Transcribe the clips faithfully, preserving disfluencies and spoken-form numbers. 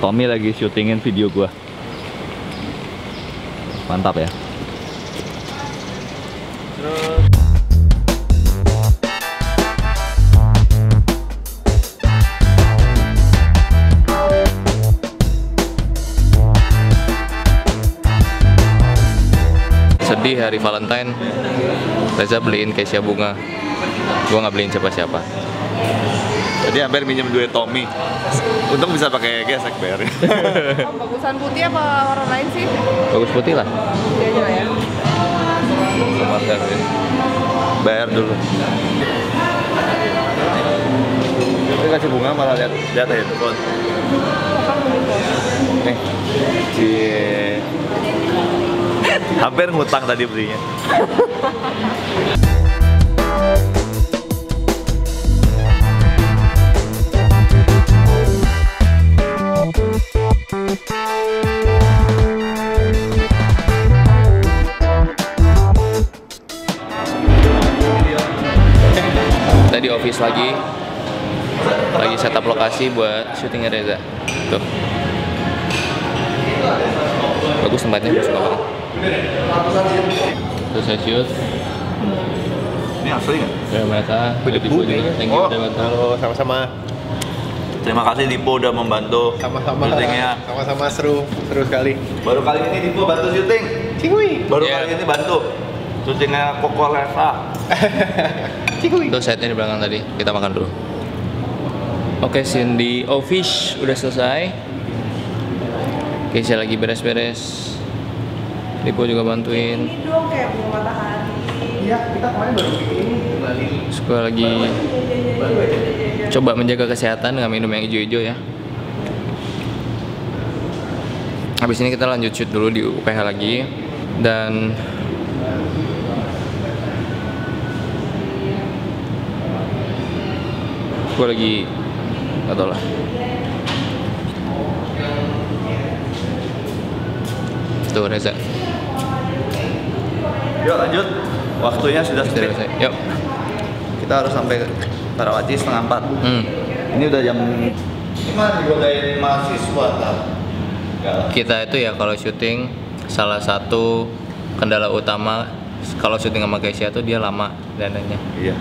Tommy lagi syutingin video gua. Mantap ya. Terus sedih hari Valentine, Reza beliin Keisha bunga, gua nggak beliin siapa-siapa. Jadi hampir minjem duit Tommy. Untung bisa pakai gesek bayar. Oh, bagusan putih apa warna lain sih? Bagus putih lah. Putih aja lah ya. Sama sekali. Bayar dulu. Dia kasih bunga malah lihat lihat aja tuh. Nih, si hampir ngutang tadi belinya. Kita di office lagi, lagi setup lokasi buat syutingnya Reza. Tuh, bagus tempatnya, gue suka banget. Terus saya shoot. Ini asli nggak? Terima kasih. Dipo juga. Thank you Oh, udah bantu. Halo, sama-sama. Terima kasih Dipo udah membantu Sama-sama. syutingnya. Sama-sama seru, seru sekali. Baru kali ini Dipo bantu syuting. Cikui. Baru Yeah. kali ini bantu syutingnya Koko Leva. Cikui. Itu setnya di belakang tadi. Kita makan dulu. Oke, scene di office udah selesai. Keisha lagi beres-beres. Dipo juga bantuin. Ini dong kayak bunga matahari. Iya, kita kemarin baru bikin ini kembali. Suka lagi coba menjaga kesehatan dengan minum yang hijau-hijau ya. Habis ini kita lanjut shoot dulu di U P H lagi. Dan gue lagi gak tau lah. Tuh Reza. Yuk lanjut. Waktunya sudah Sudah selesai. selesai. Yuk. Kita harus sampai Karawaci setengah empat. Hmm. Ini udah jam. Ini mah digodain mahasiswa tak? Kita itu ya kalau syuting salah satu kendala utama kalau syuting sama Keisha tuh dia lama dananya. Iya.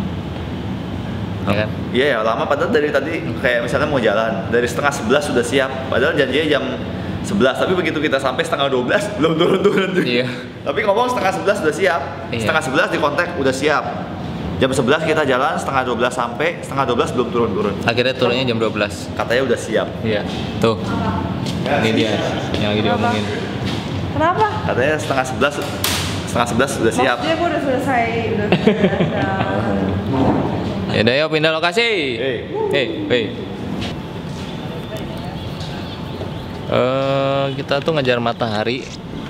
Ya kan? Iya ya lama padahal dari tadi kayak misalnya mau jalan dari setengah sebelas sudah siap. Padahal janjinya jam sebelas tapi begitu kita sampai setengah dua belas belum turun-turun juga. Iya. Tapi ngomong setengah sebelas sudah siap. Iya. Setengah sebelas di kontak udah siap. Jam sebelas kita jalan, setengah dua belas sampai, setengah dua belas belum turun-turun. Akhirnya turunnya jam dua belas. Katanya udah siap. Iya. Tuh. Ini dia yang lagi diomongin. Kenapa? Katanya setengah sebelas, setengah sebelas sudah siap. Maksudnya gue udah selesai, udah selesai. Ya udah yuk pindah lokasi. Hey. Hey, hey. Eh, kita tuh ngejar matahari.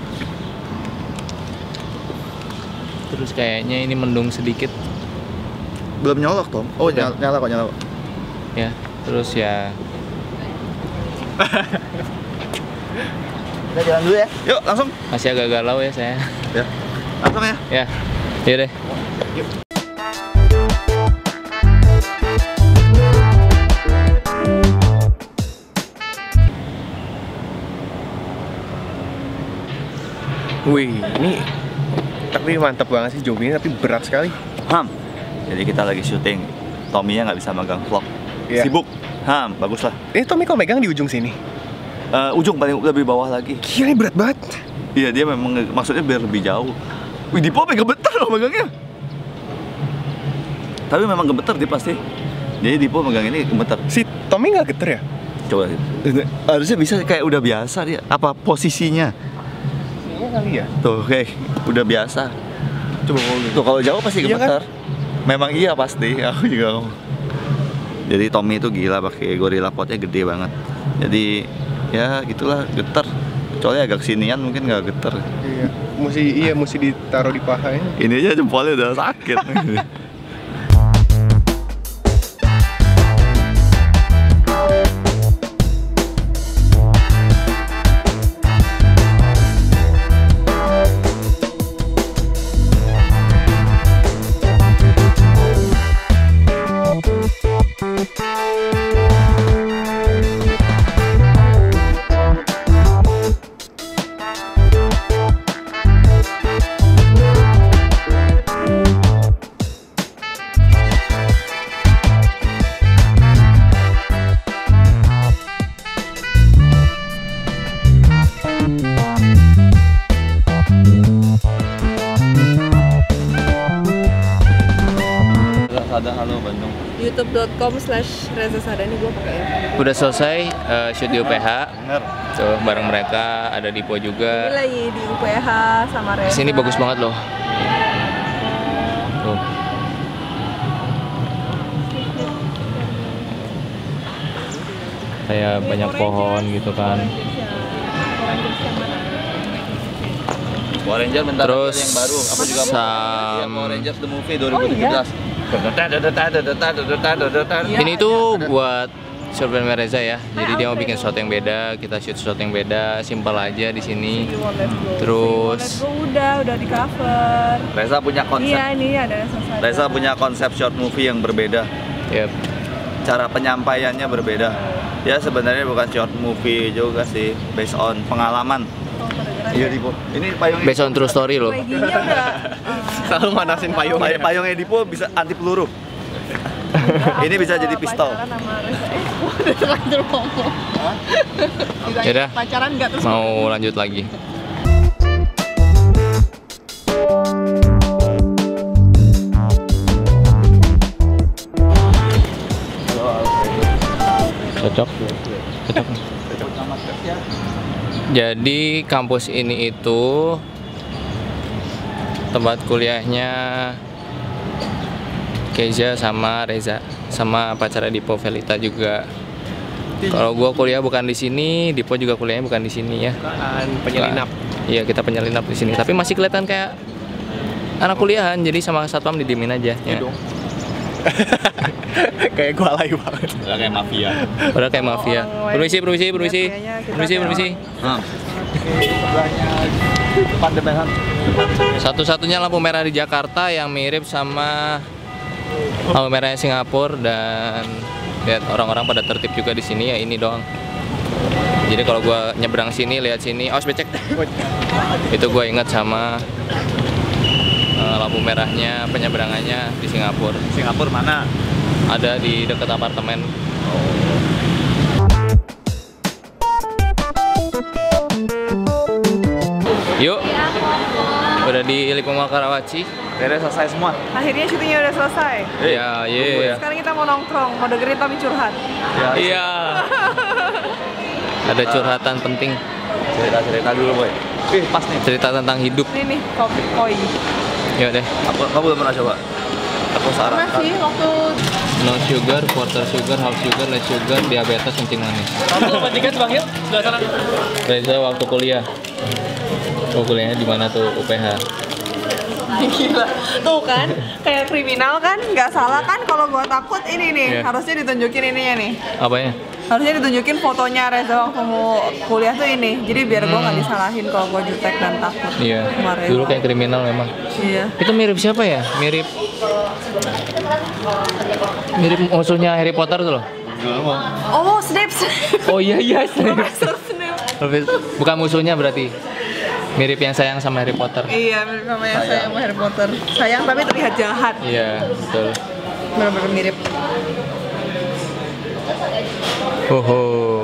Terus kayaknya ini mendung sedikit. Belum nyolok Tom. Oh Udah. nyala, nyala kok nyala kok. Ya, terus ya Kita jalan dulu ya. Yuk langsung. masih agak galau ya saya. Ya. Langsung ya. Ya. Iya deh. Wih, ini tapi mantap banget sih job ini, tapi berat sekali. Ham. Jadi kita lagi syuting. Tommy-nya nggak bisa megang vlog. Iya. Sibuk. Ham, bagus lah. Ini Tommy kok megang di ujung sini? Eh, ujung paling lebih bawah lagi. Gila, ini berat banget. Iya dia memang maksudnya biar lebih jauh. Wih Dipo pegang gemeter loh megangnya. Tapi memang gemeter dia pasti. Jadi Dipo megang ini gemeter. Si Tommy nggak geter ya? Coba harusnya bisa kayak udah biasa dia. Apa posisinya? Iya kali ya. Tuh kayak udah biasa. Coba ngomong. Tuh kalau jauh pasti Iya gemeter. Memang iya pasti. Aku juga ngomong. Jadi Tommy itu gila pakai gorilla potnya gede banget. Jadi ya gitulah getar. Kecuali agak sinian mungkin nggak getar. Iya. Mesti iya mesti ditaruh di pahanya. Ini aja jempolnya udah sakit. youtube dot com slash Reza Sadani gue pakai ya. Udah selesai uh, shoot di U P H. Bener. Tuh bareng mereka ada Dipo Ini juga. lagi di U P H sama Reza. Sini bagus banget loh. Tuh. Kayak banyak pohon gitu kan. Power Ranger bentar lagi Terus ada yang baru. Apa juga sam- ya, Power Rangers The Movie dua ribu tujuh belas. Ini tuh buat Survey Reza ya. Jadi dia mau bikin sesuatu yang beda, kita shoot sesuatu yang beda, simpel aja di sini. Terus Let's Go udah, udah di cover. Reza punya konsep. Iya, ini ada selesai. Reza punya konsep short movie yang berbeda. ya Cara penyampaiannya berbeda. Ya sebenarnya bukan short movie juga sih, based on pengalaman. Iya Dipo. Ini payung based on true story loh. Reginya udah. Selalu manasin payung. Pay payungnya Dipo bisa anti peluru. Ini bisa jadi pistol. Pacaran sama Reza. Eh, udah terlanjur ngomong. Yaudah, Pacaran nggak terus. mau lanjut lagi. Cocok. Cocok. Jadi kampus ini itu tempat kuliahnya Keza sama Reza sama pacara Dipo Velita juga. Kalau gua kuliah bukan di sini, Dipo juga kuliahnya bukan di sini ya. Bukan penyelinap. Iya, kita penyelinap di sini. Tapi masih kelihatan kayak anak kuliahan, jadi sama satpam didiemin aja. Ya. Kayak gua alay banget. Udah kayak mafia. Padahal kayak mafia. Permisi, permisi, permisi. Permisi, permisi. Nah. Depan depan. Satu-satunya lampu merah di Jakarta yang mirip sama lampu merahnya Singapura, dan lihat orang-orang pada tertib juga di sini ya, ini doang. Jadi kalau gua nyebrang sini lihat sini, awas becek. Itu gua ingat sama uh, lampu merahnya penyeberangannya di Singapura. Singapura mana? Ada di dekat apartemen. Yuk. Udah di Lipo Mall Karawaci. Udah selesai semua. Akhirnya syutingnya udah selesai. Iya, iya. Sekarang kita mau nongkrong, mau dengerin Tommy curhat. Ya, Iya. Ada curhatan penting, cerita-cerita dulu, Boy. Ih, pas nih. cerita tentang hidup. Ini nih, kopi koi. Yuk deh. Aku kamu belum pernah coba? Aku saran. Masih waktu No sugar, quarter sugar, half sugar, less sugar, diabetes, kencing manis. Kamu tiket Bang Hil? Sudah sana. Reza waktu kuliah. Oh, kuliahnya di mana tuh? U P H. gila. Tuh kan, kayak kriminal kan, nggak salah kan kalau gua takut ini nih, Iya. harusnya ditunjukin ininya nih. Apanya? Harusnya ditunjukin fotonya Reza waktu mau kuliah tuh ini. Jadi biar gua nggak disalahin kalau gua jutek dan takut. Iya. sama Reza. Dulu kayak kriminal memang. Iya. Itu mirip siapa ya? Mirip mirip musuhnya Harry Potter tuh loh. Oh, Snape. Snape. Oh iya iya. Profesor Snape. Bukan musuhnya berarti. Mirip yang sayang sama Harry Potter. Iya, mirip sama yang sayang sama Harry Potter. Sayang tapi terlihat jahat. Iya, betul. Benar-benar mirip. Hoho.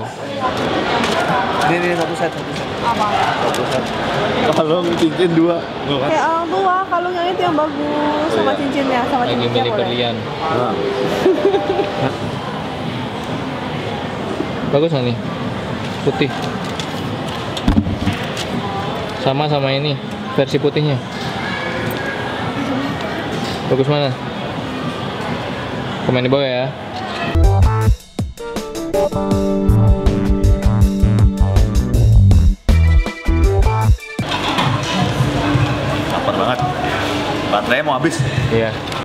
Ini nih satu set, satu set. Apa? Satu set. Kalau cincin dua. Kayak orang tua, kalung yang itu yang bagus sama Iya. cincinnya, sama Lagi cincinnya milik boleh. berlian. Nah. Bagus nggak nih? Putih. Sama sama ini versi putihnya. Bagus mana? Komen di bawah ya. Lapar banget. Baterainya mau habis. Iya.